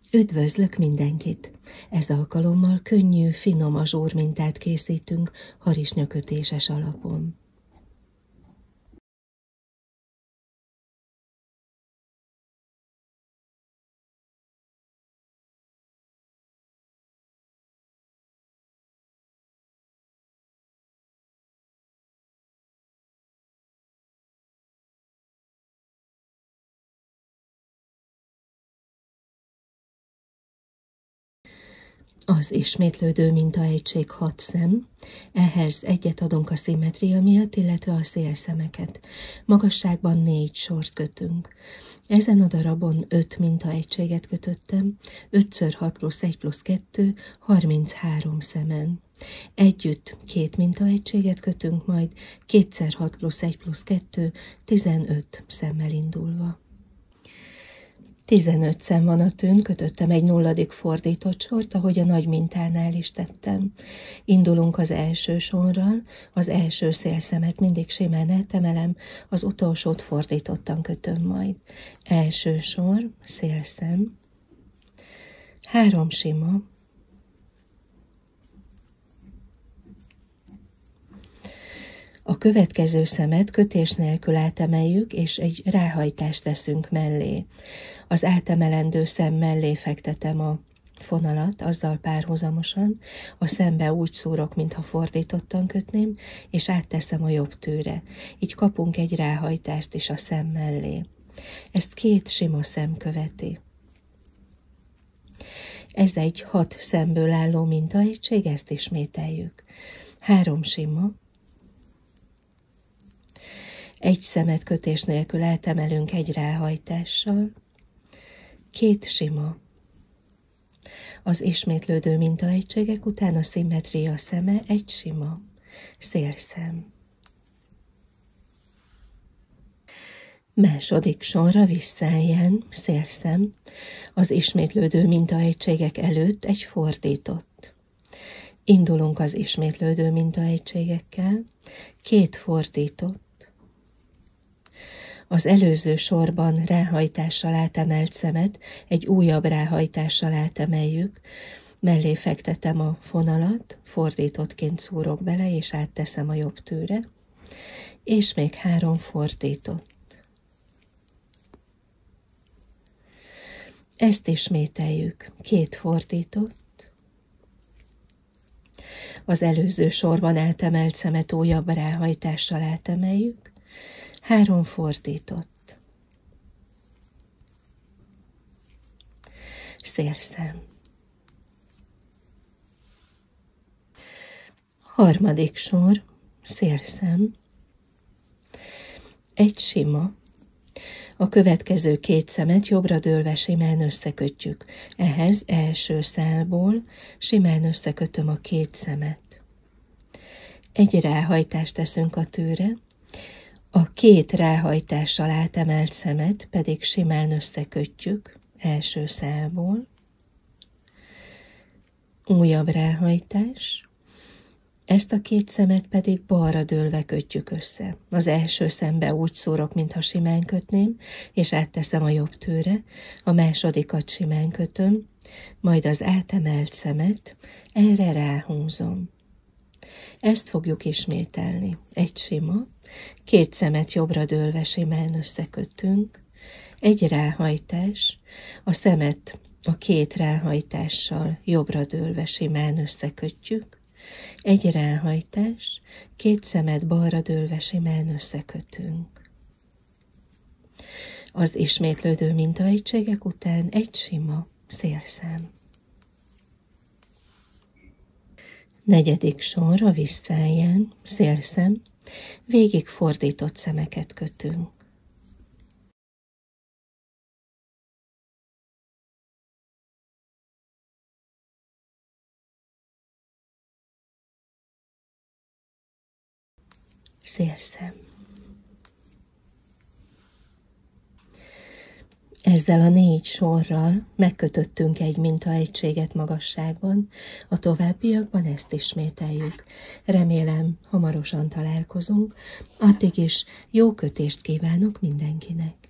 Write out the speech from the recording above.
Üdvözlök mindenkit! Ez alkalommal könnyű, finom azsúrmintát készítünk harisnyakötéses alapon. Az ismétlődő mintaegység 6 szem, ehhez egyet adunk a szimmetria miatt, illetve a szélszemeket. Magasságban 4 sort kötünk. Ezen a darabon 5 mintaegységet kötöttem, 5x6 plusz 1 plusz 2, 33 szemen. Együtt 2 mintaegységet kötünk, majd 2x6 plusz 1 plusz 2, 15 szemmel indulva. 15 szem van a tűn, kötöttem egy nulladik fordított sort, ahogy a nagy mintánál is tettem. Indulunk az első sorral, az első szélszemet mindig simán eltemelem, az utolsót fordítottan kötöm majd. Első sor, szélszem, 3 sima, a következő szemet kötés nélkül átemeljük, és egy ráhajtást teszünk mellé. Az átemelendő szem mellé fektetem a fonalat, azzal párhuzamosan, a szembe úgy szúrok, mintha fordítottan kötném, és átteszem a jobb tőre. Így kapunk egy ráhajtást is a szem mellé. Ezt 2 sima szem követi. Ez egy 6 szemből álló mintaegység, ezt ismételjük. 3 sima, egy szemet kötés nélkül átemelünk egy ráhajtással, 2 sima. Az ismétlődő mintaegységek után a szimmetria szeme, egy sima, szélszem. Második sorra visszaálljen, szélszem, az ismétlődő mintaegységek előtt egy fordított. Indulunk az ismétlődő mintaegységekkel, 2 fordított. Az előző sorban ráhajtással átemelt szemet egy újabb ráhajtással átemeljük, mellé fektetem a fonalat, fordítottként szúrok bele, és átteszem a jobb tőre, és még 3 fordított. Ezt ismételjük, 2 fordított. Az előző sorban átemelt szemet újabb ráhajtással átemeljük, 3 fordított. Szélszem. Harmadik sor, szélszem. Egy sima. A következő 2 szemet jobbra dőlve simán összekötjük. Ehhez első szálból simán összekötöm a 2 szemet. Egy ráhajtást teszünk a tőre, a 2 ráhajtással átemelt szemet pedig simán összekötjük első szálból. Újabb ráhajtás. Ezt a 2 szemet pedig balra dőlve kötjük össze. Az első szembe úgy szúrok, mintha simán kötném, és átteszem a jobb tőre, a másodikat simán kötöm, majd az átemelt szemet erre ráhúzom. Ezt fogjuk ismételni. Egy sima, 2 szemet jobbra dőlve simán összekötünk, egy ráhajtás, a szemet a 2 ráhajtással jobbra dőlve simán összekötjük, egy ráhajtás, 2 szemet balra dőlve simán összekötünk. Az ismétlődő mintaegységek után egy sima, szélszem. Negyedik sor, a visszaálljen, szélszem, végig fordított szemeket kötünk. Szélszem. Ezzel a 4 sorral megkötöttünk egy mintaegységet magasságban, a továbbiakban ezt ismételjük. Remélem, hamarosan találkozunk, addig is jó kötést kívánok mindenkinek.